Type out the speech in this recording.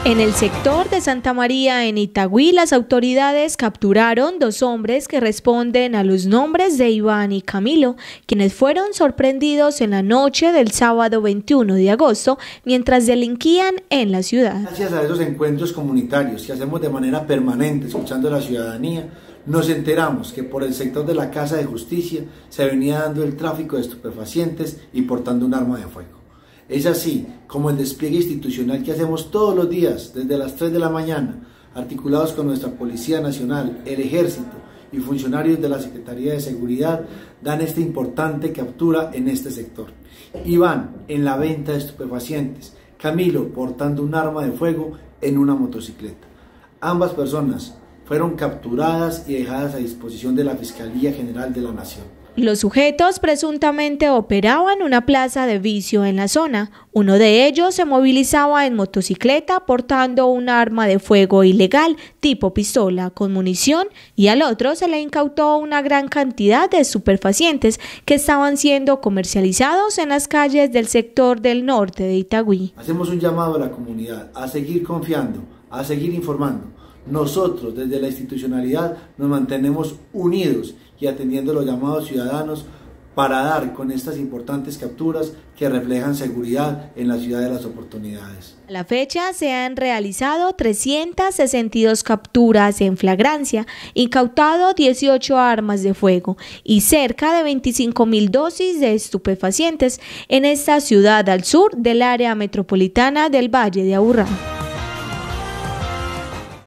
En el sector de Santa María, en Itagüí, las autoridades capturaron 2 hombres que responden a los nombres de Iván y Camilo, quienes fueron sorprendidos en la noche del sábado 21 de agosto mientras delinquían en la ciudad. Gracias a esos encuentros comunitarios que hacemos de manera permanente, escuchando a la ciudadanía, nos enteramos que por el sector de la Casa de Justicia se venía dando el tráfico de estupefacientes y portando un arma de fuego. Es así como el despliegue institucional que hacemos todos los días, desde las 3 de la mañana, articulados con nuestra Policía Nacional, el Ejército y funcionarios de la Secretaría de Seguridad, dan esta importante captura en este sector. Iván en la venta de estupefacientes, Camilo portando un arma de fuego en una motocicleta. Ambas personas fueron capturadas y dejadas a disposición de la Fiscalía General de la Nación. Los sujetos presuntamente operaban una plaza de vicio en la zona. Uno de ellos se movilizaba en motocicleta portando un arma de fuego ilegal tipo pistola con munición y al otro se le incautó una gran cantidad de estupefacientes que estaban siendo comercializados en las calles del sector del norte de Itagüí. Hacemos un llamado a la comunidad a seguir confiando, a seguir informando. Nosotros desde la institucionalidad nos mantenemos unidos y atendiendo los llamados ciudadanos para dar con estas importantes capturas que reflejan seguridad en la ciudad de las oportunidades. A la fecha se han realizado 362 capturas en flagrancia, incautado 18 armas de fuego y cerca de 25.000 dosis de estupefacientes en esta ciudad al sur del área metropolitana del Valle de Aburrá.